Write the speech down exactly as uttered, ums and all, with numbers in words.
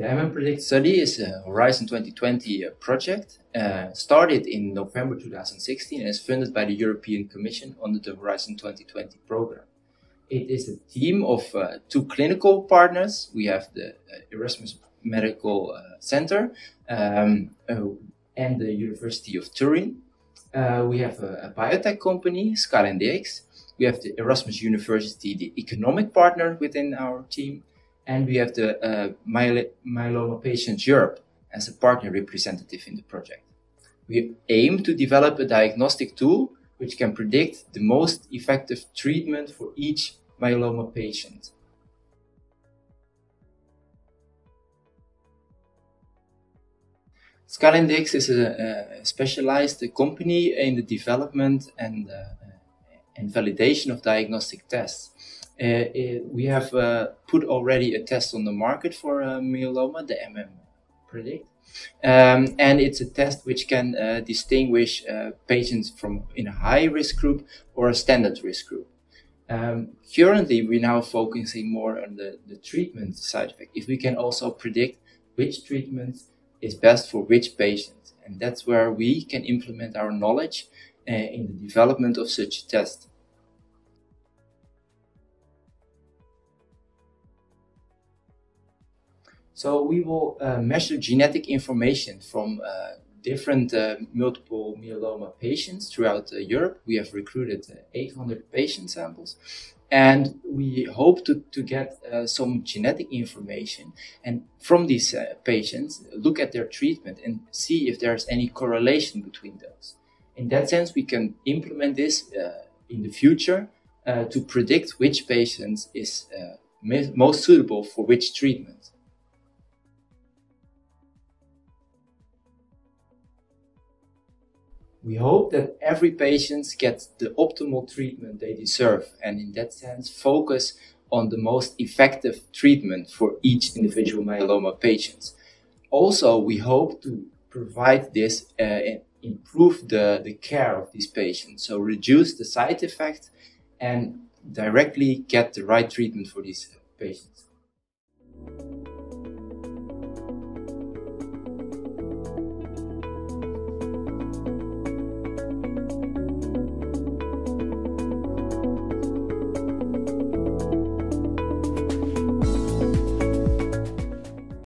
The M M Predict study is a Horizon twenty twenty uh, project, uh, started in November two thousand sixteen and is funded by the European Commission under the Horizon twenty twenty program. It is a team of uh, two clinical partners. We have the uh, Erasmus Medical uh, Center um, uh, and the University of Turin. Uh, we have a, a biotech company, ScalenDx. We have the Erasmus University, the economic partner within our team. And we have the uh, Myel Myeloma Patients Europe as a partner representative in the project. We aim to develop a diagnostic tool which can predict the most effective treatment for each myeloma patient. ScalenDx is a, a specialized company in the development and, uh, and validation of diagnostic tests. Uh, it, we have uh, put already a test on the market for uh, myeloma, the M M Predict, um, and it's a test which can uh, distinguish uh, patients from in a high risk group or a standard risk group. Um, currently, we're now focusing more on the, the treatment side effect. If we can also predict which treatment is best for which patient, and that's where we can implement our knowledge uh, in the development of such a test. So we will uh, measure genetic information from uh, different uh, multiple myeloma patients throughout uh, Europe. We have recruited uh, eight hundred patient samples, and we hope to, to get uh, some genetic information, and from these uh, patients look at their treatment and see if there's any correlation between those. In that sense, we can implement this uh, in the future uh, to predict which patient is uh, most suitable for which treatment. We hope that every patient gets the optimal treatment they deserve, and in that sense focus on the most effective treatment for each individual myeloma patient. Also, we hope to provide this uh, and improve the, the care of these patients, so reduce the side effects and directly get the right treatment for these patients.